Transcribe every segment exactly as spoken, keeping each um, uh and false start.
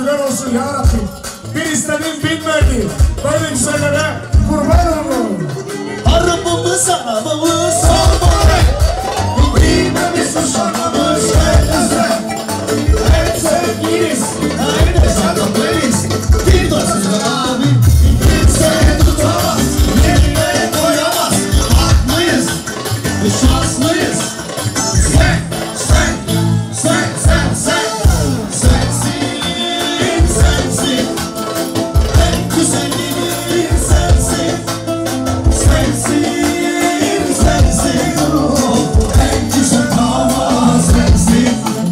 şükürler olsun ya Rabbim. Bir istediğim bin verdi. Böyle güzellere kurban olun. Arabamız arabamız sormalı. Bilmemiz uşağımız elimizde. En sevgiliyiz, en de sarılmayız. Bir dostuz abi, kimse tutamaz. Yerine koyamaz, haklıyız, şanslıyız. Sen, sen, sen, sen, sen. Sensin, sensin. En güzelin sensin. Sensin, sensin. En güzel hava sensin.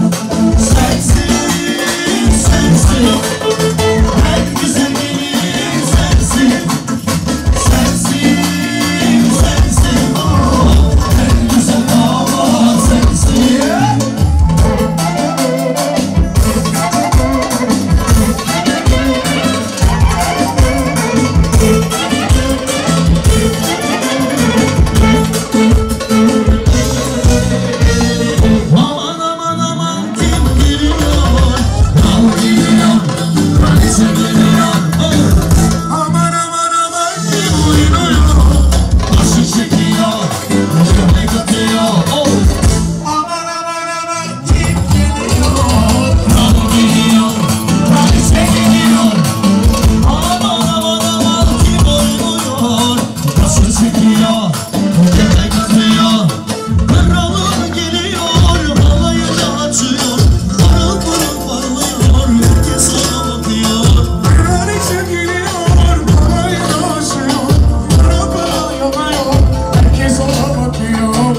Sensin, sensin. En güzelin sensin. Sensin, sensin. En güzel hava sensin. Aman aman aman kim giriyor? Al giriyor, kraliçe giriyor. Aman aman aman kim uyuyor? Başı çekiyor, göbek atıyor. Aman aman aman kim giriyor? Kral giriyor, kraliçe giriyor. Aman aman aman kim oynuyor? Başı çekiyor, göbek atıyor. Kralım geliyor, balayını açıyor. Parıl parıl parlıyor, herkes ona bakıyor. Kraliçe geliyor, balayını aşıyor. Pırıl pırıl yanıyor, herkes ona bakıyor.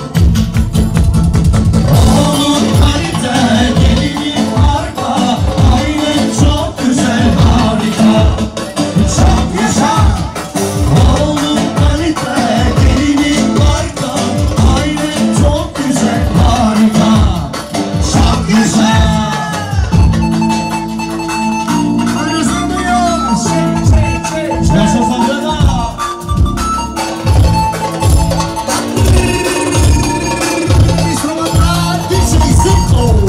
Oğlum kalite, gelinin arka. Ailen çok güzel, harika. Çok yaşa. Oğlum kalite, gelinin arka. Ailen çok güzel, harika. Çok güzel. Kızılıyor, şey şey şey. Yaşa sabrına. D J Ziko.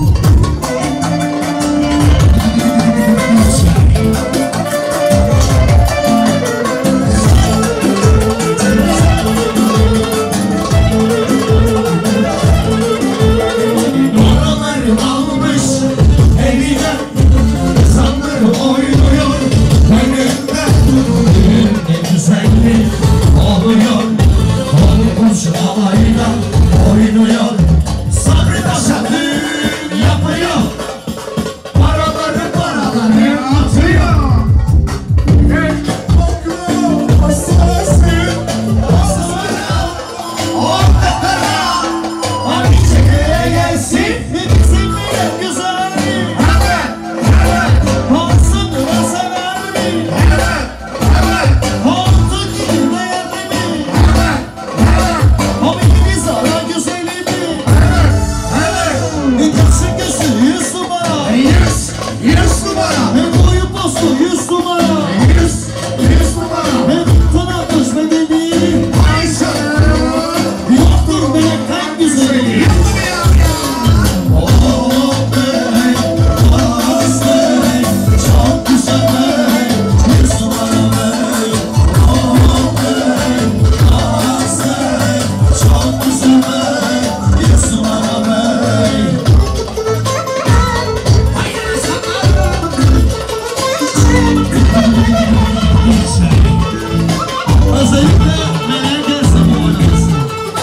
Oraları almış eline, insanları oynuyor önünde. Düğün ne güzellik oluyor, olmuş alayla oynuyor. Sabri Paşa düğün yapıyor, paraları paraları atıyor. Tek oklu asası, Aslanım, orada kara, hani çekeye gelsin, bizimle güzel. evet, evet, Olsun da sever mi? evet, evet, Oldu gibi beğendi mi? evet, evet, O ikimiz ara güzeli mi? evet. Kaşı gözü yüz numara. Yüz, yüz numara. Boyu postu yüz numara. Yüz, yüz numara. Tanımış bedeni. Ayşe. Yoktur melekten güzeli. Yapmıyor ya. Oh bey, az bey, çok güzel bey, yüz numara bey. Oh bey, az bey, çok güzel bey, yüz numara bey. Özellikle melek zaman oynasın.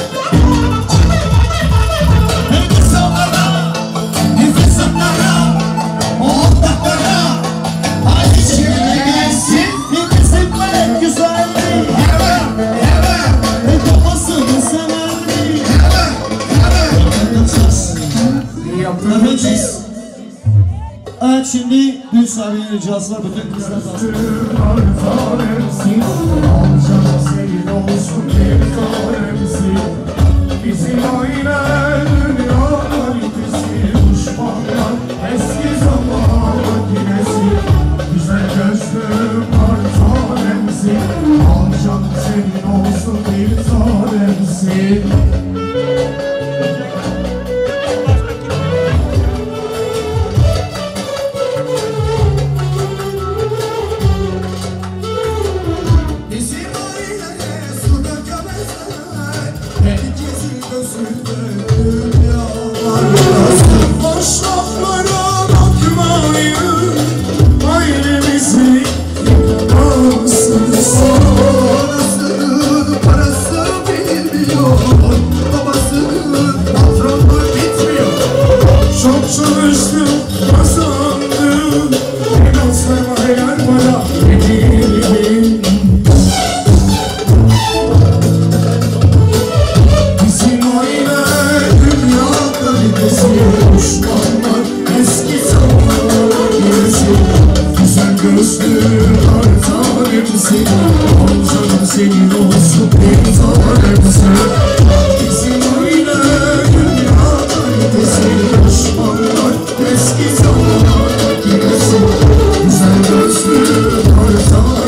Nefes onlara, nefes onlara, ortaklara. Hadi çevire gelsin, nefesin melek güzelliği. Evet, evet, Kafasını severdi. evet, evet. Yapacağız. Yaptığımız Yapacağız. Evet, şimdi düğün sahibine ricası var. Bütün kızlar dansın. Arzalemsin, alacak senin olsun bir tanemsin. Bizim aile dünyanın ikisi, düşmanlar eski zaman makinesi. Güzel gözlüm arzalemsin, alacak senin olsun bir tanemsin. Çok çalıştım, kazandım. Finanslarıma helal para edildim. Bizim aile dünya kalitesi, düşmanlar eski zamanlar gerisi. Güzel gözlü artan hepsi, al canım senin olsun bir tanesi. Bizim aile dünya kalitesi, düşmanlar eski zamanlar gerisi. Güzel gözlü artan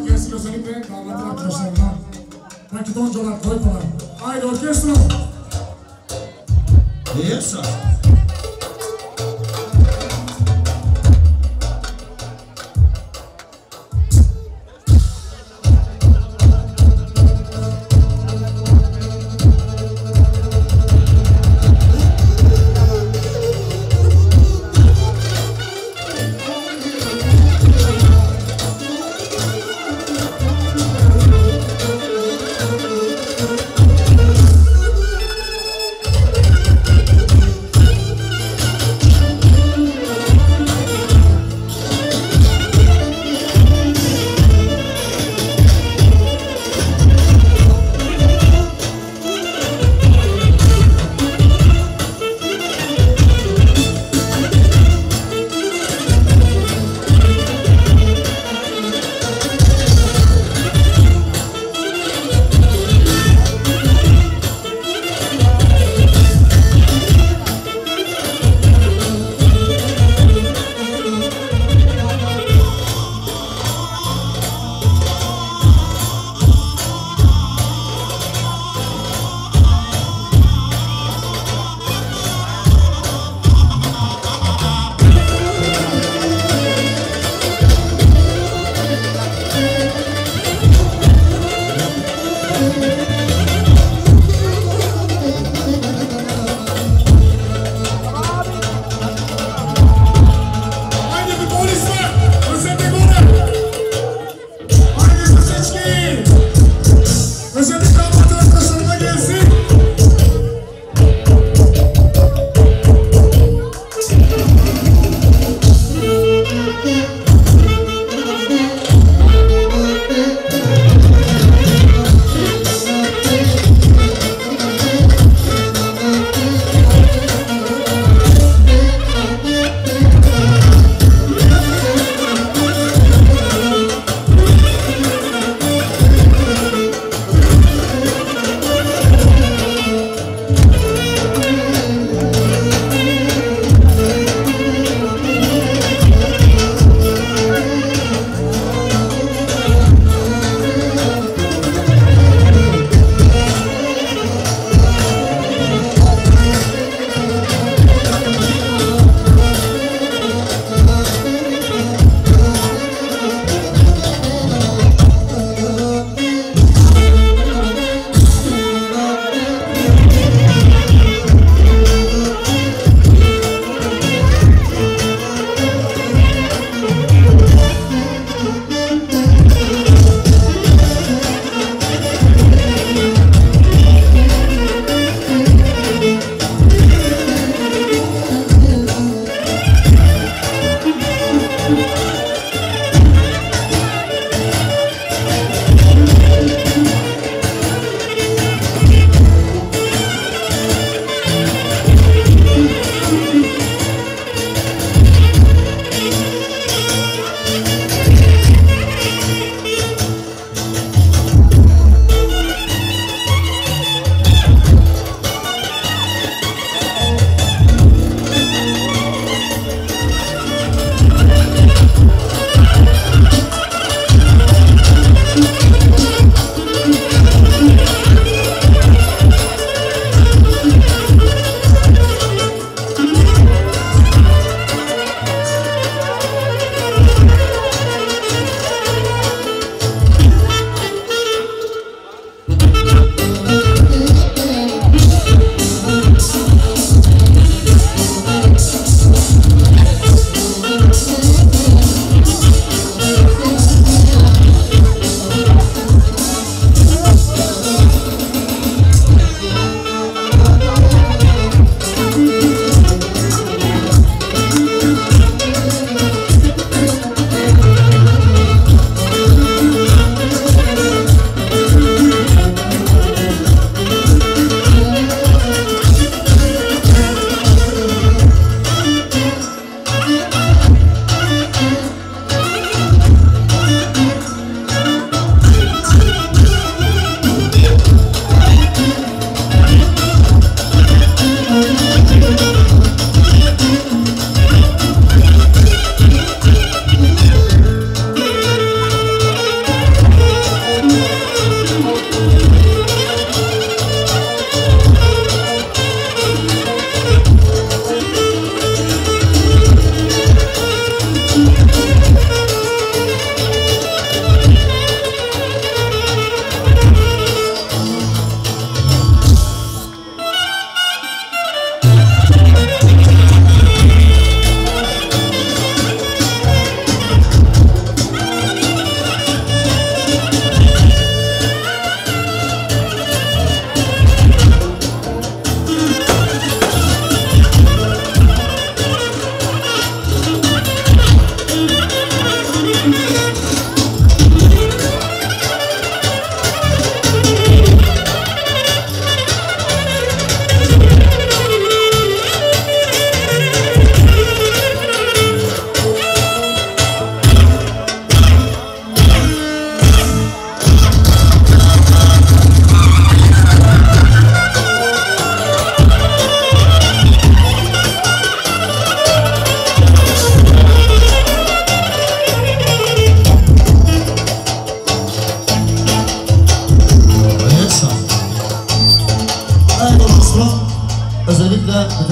orchestră să lipe, dar la tine apăsăm, da? Machitonjo la Coipola. Haide, orchestră! Yes, sir.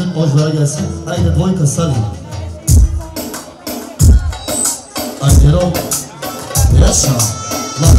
oșlara gelsin. Haydi dvojka sali. Ajde rok. Jaša. La.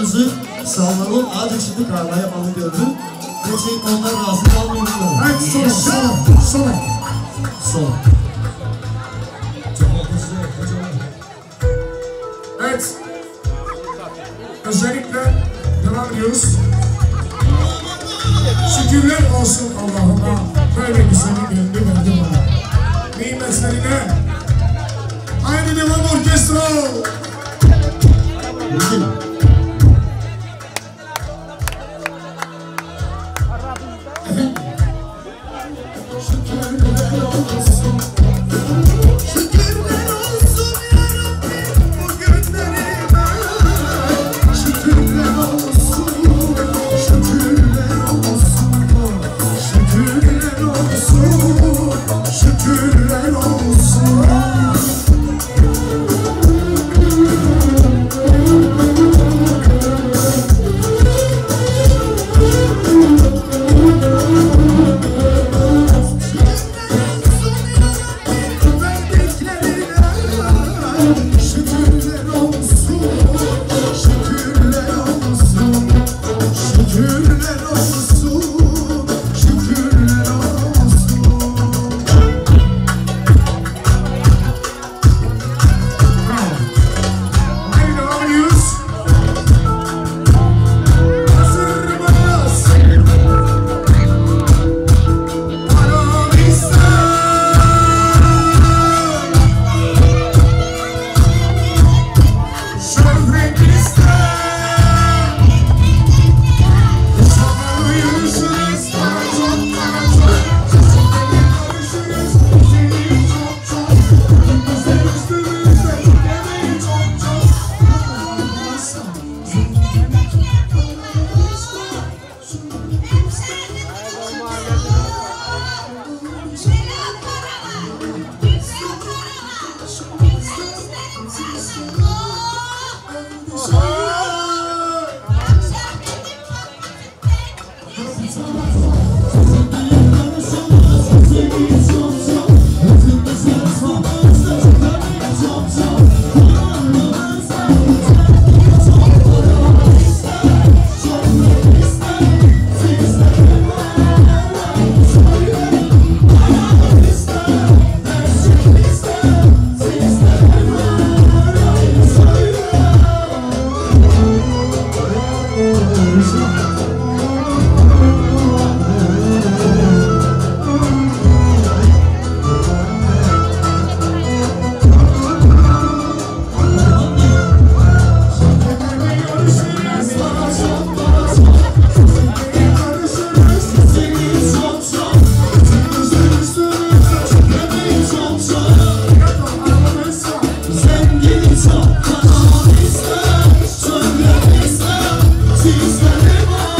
Kollarınızı sallalım. Azıcık şimdi karla yapalım gördüm. Geçin onlar razı kalmıyorlar. Evet, sola, sola, sola. Sol. Evet. Özellikle devam ediyoruz. Şükürler olsun Allah'ıma. Böyle güzel bir günü verdi bana. Nimetlerine. Haydi devam orkestra. Bildim. Şükürler olsun. Şükürler olsun yarabbim bu günlerime. Şükürler olsun. Şükürler olsun. Şükürler olsun. Şükürler olsun. Sizler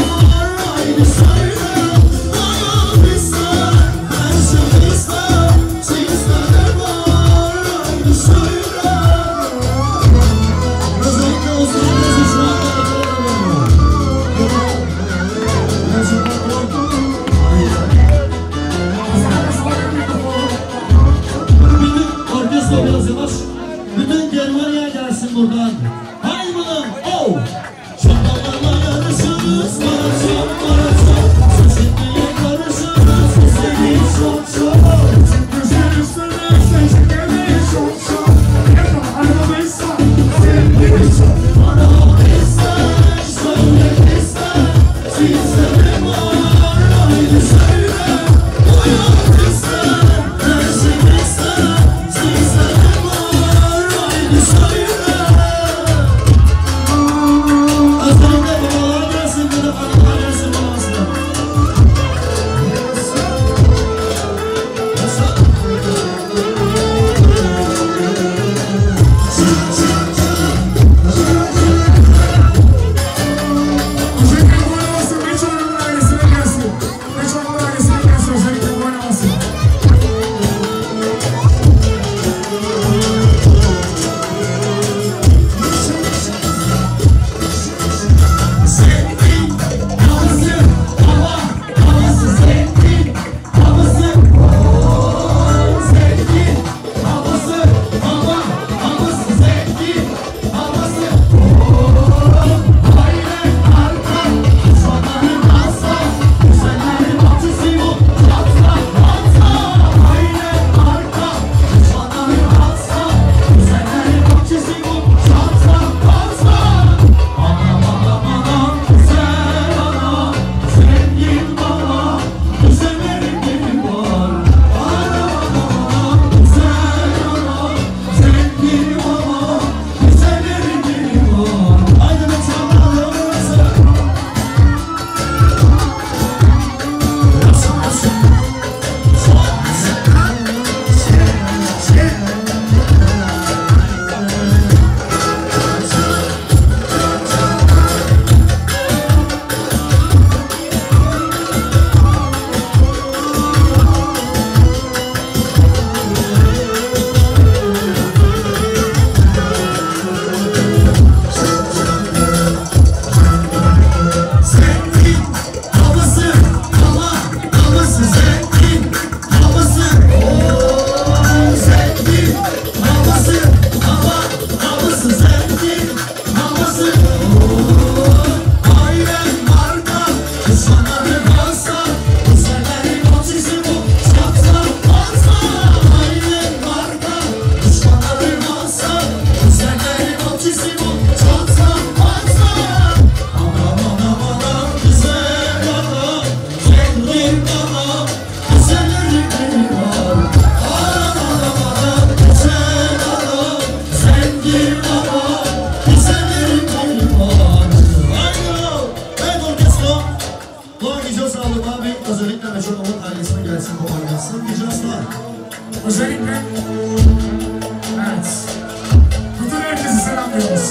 tane çok Umut ailesine gelsin, toparlansın. Icrası var. Özellikle evet. Bütün herkese selamlıyoruz.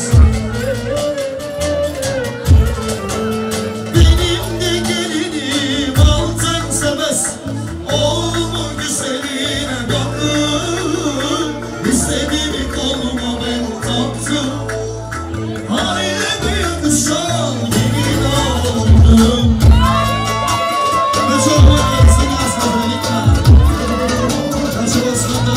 Benim de gelinim altın sevmez. Oğlumu güzeline bakın. İstediğimi koluma ben taktım. Aileme yakışan gelin oldum. Ve çok mutlusun aslında lütfen. Yaşamasında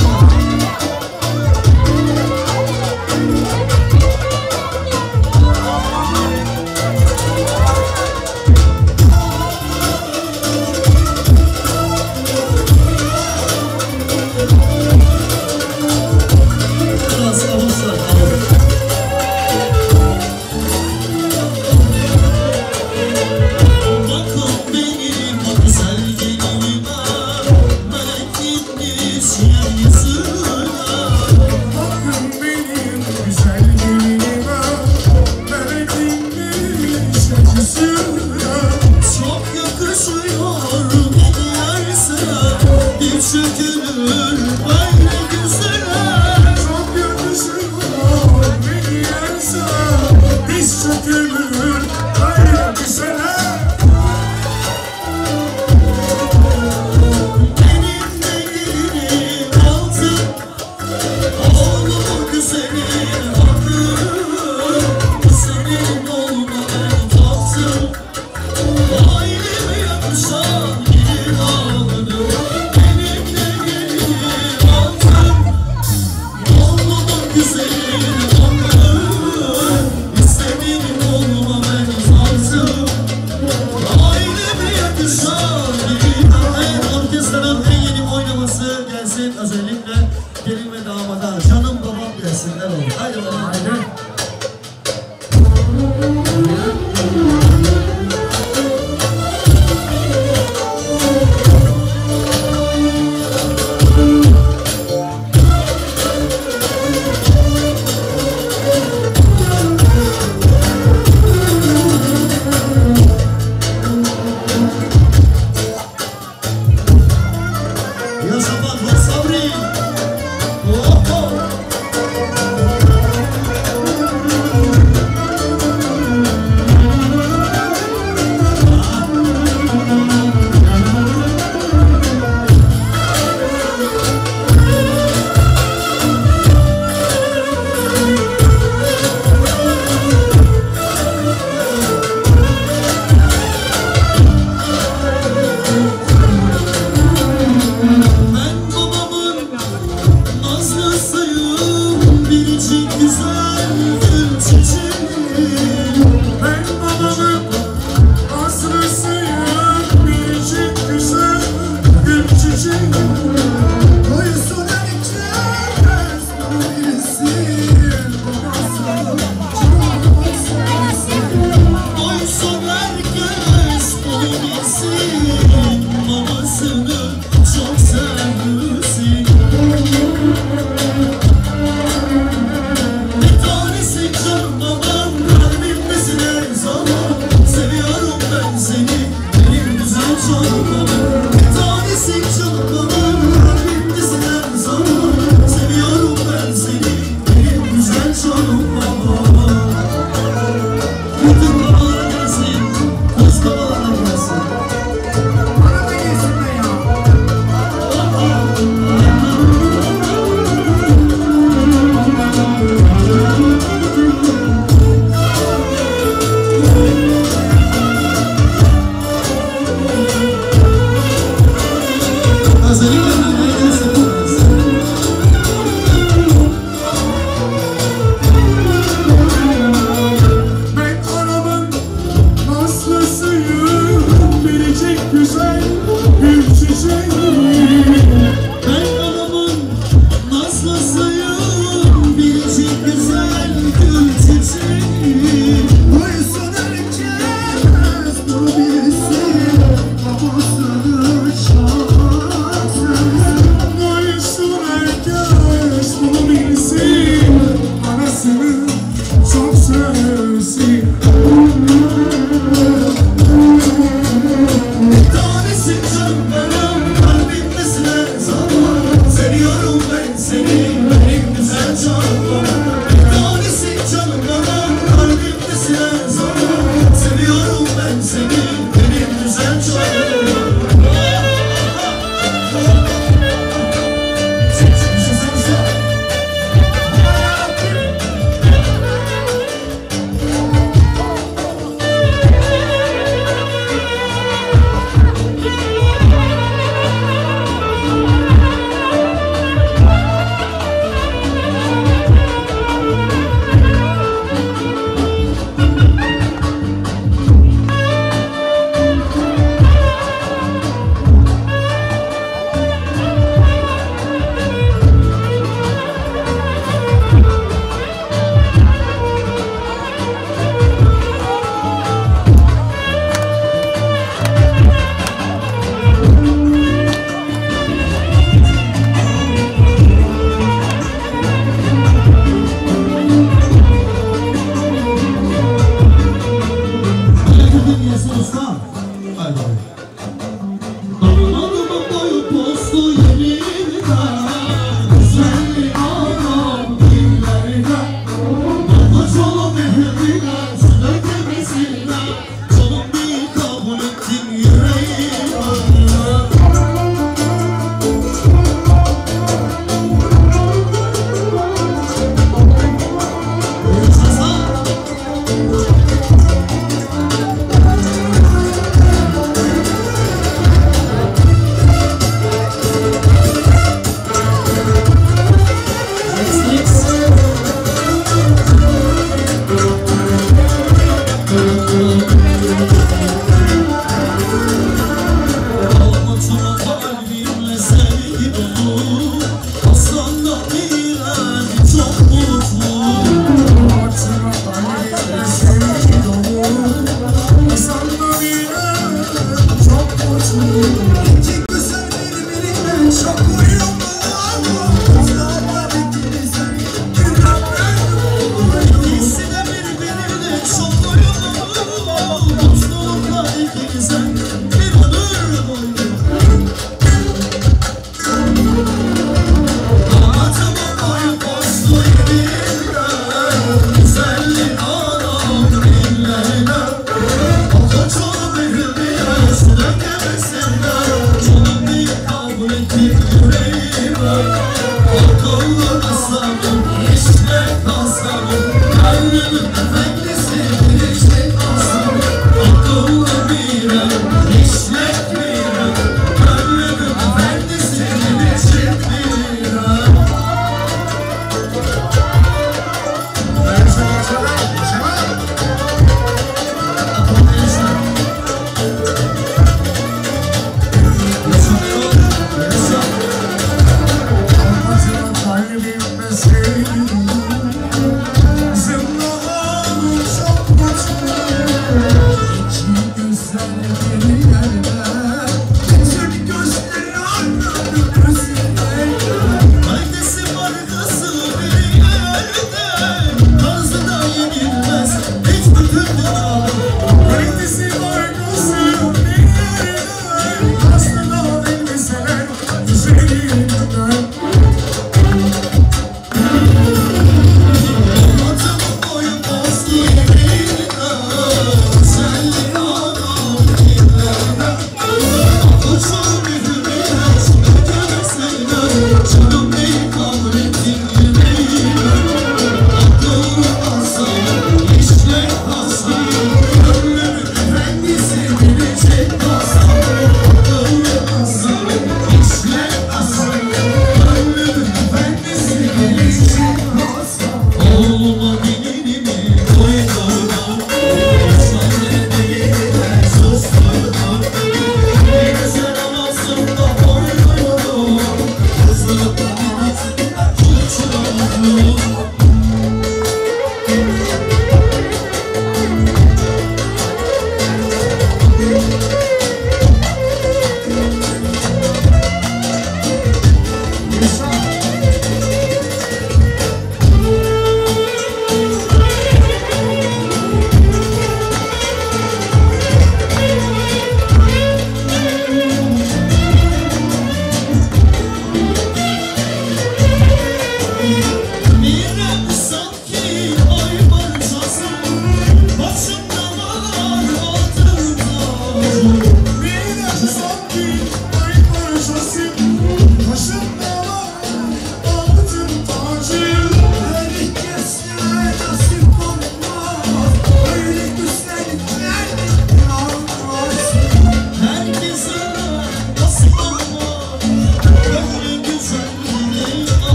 özellikle gelin ve damada canım babam gelsinler olur. Haydi bakalım. Haydi.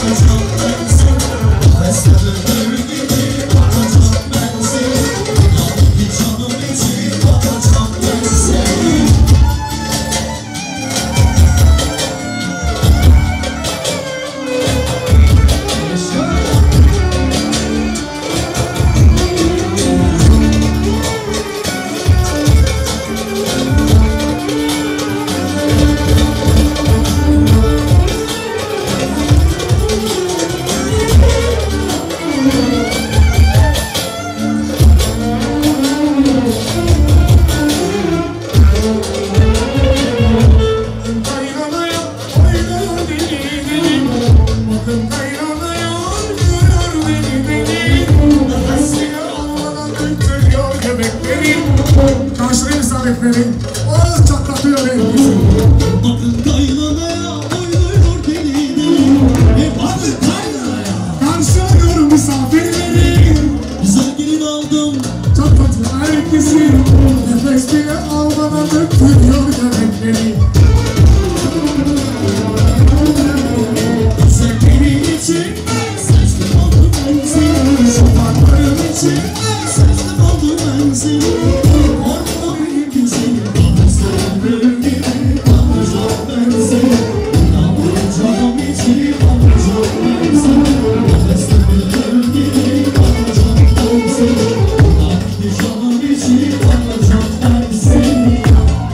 Karşılayın misafirleri. Ağız çatlatıyor beni. Bakın kaynanaya doyuyor kendini. Bakın kaynanaya. Karşılıyorum misafirleri. Güzel gelin aldım. Çatlatıyor herkesi. Nefes bile almadan döktürüyor göbekleri. Güzelliğin için Seçtim oldum ben seni. şafakların için Seçtim oldum ben seni. Orman bir güzeli. Kandıracağım gibi. Kandıracağım ben seni. Kandıracağım içi. Kandıracağım ben seni. Nefeslerim gibi. Kandıracağım ben seni. Kandıracağım içi. Kandıracağım ben seni.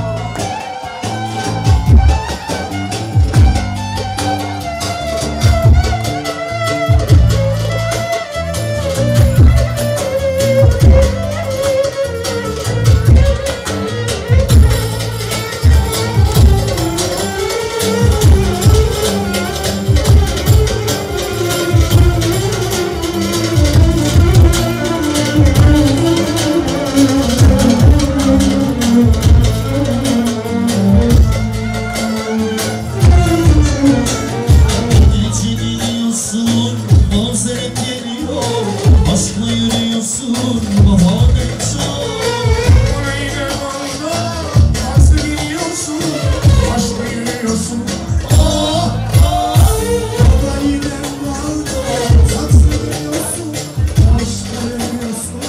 Geçiniyorsun, manzeret geliyor. Aşkla yürüyorsun, bahane çok. orayı da bağlı. Nasıl biliyorsun? Aşkla yürüyorsun. Ah ah. Orayı da bağlı. Nasıl biliyorsun? Aşkla yürüyorsun.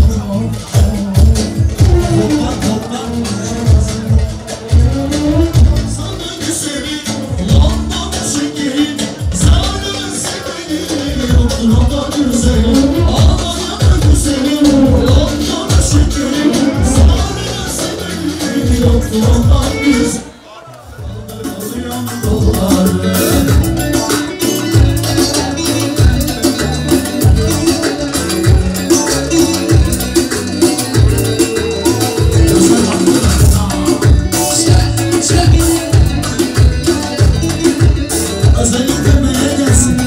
Toplan toplan. Sana güzelim, London şekerim. Zarın sevgilim, yoktur ama güzelim. Almanya'da güzelim, London şekerim. Zarın sevgilim, yoktur ama güzelim. Alıyorum doları. Özellikle demeye gelsin.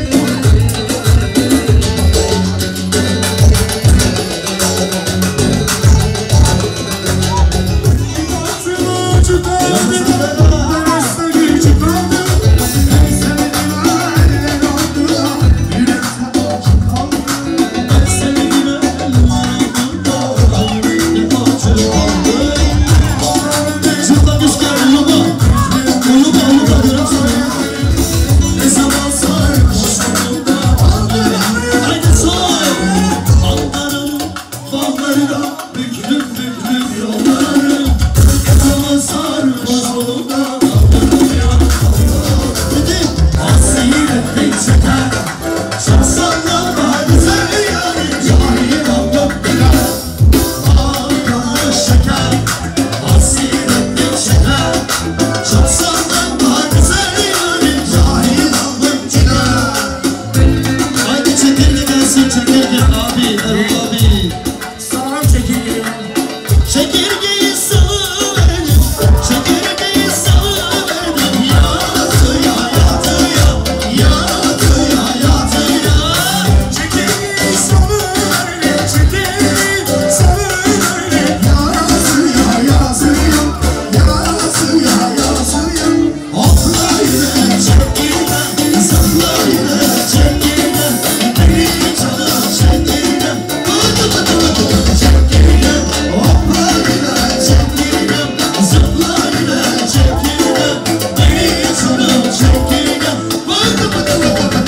Aklıma çıkardım. Nefeste bir çıkardım. En sevdiğim haline oldu da. Yürekten çıkardım. Ben sevgime ellerim da yürekte parça kaldı. Şurada düşler uluba. Uluba uluba diyorum sana. Ne zaman sarhoşum da Ankara'nın. Haydi soy. Ankara'nın bağlarına büklüm büklüm yolları. Ne zaman sarhoşum da Ankara'ya. Dedi hasretin çeker. Şahsanlar var güzel yani. Cahil aldım bilen. Ağrılı şeker. Hasretin çeker. Şahsanlar var güzel yani. Cahil aldım bilen. Haydi çekirge gelsin çekirge abi Erol abi. Sağ çekiliyor. Çekirgeyi salıverin, çekirgeyi salıverin. Yatıya yatıya, yatıya yatıya. Çekil salıverin, çekil salıverin. Yazıya yazıya, yazıya yazıya. Hopla yine çekirge, zıpla yine çekirge. Beni çalın çekirge, bıdı bıdı bıdı bıdı çekirge. Hopla yine çekirge, zıpla yine çekirge. Beni çalın çekirge, bıdı bıdı bıdı bıdı.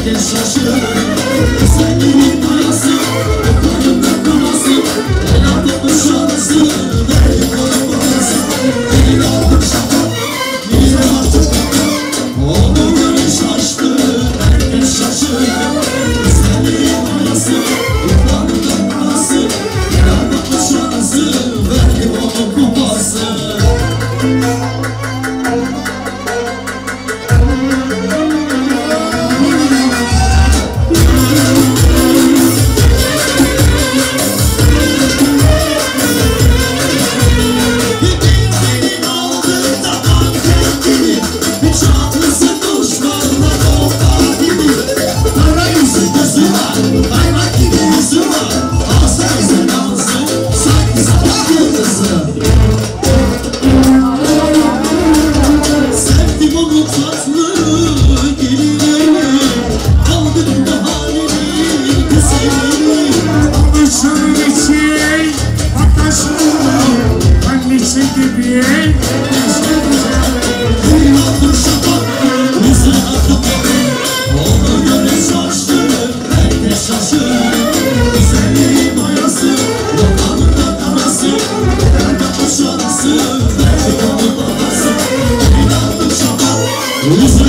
herkes şaşırır. Güzelliğin mayası, okulunda kafası, el aldım şansı, verdim onun babası. Elini aldım şafak, yine artık kapat. Onu görün şaştı, herkes şaşırır. Güzelliğin mayası, okulunda kafası, el aldım şansı, verdim onun babası. Listen.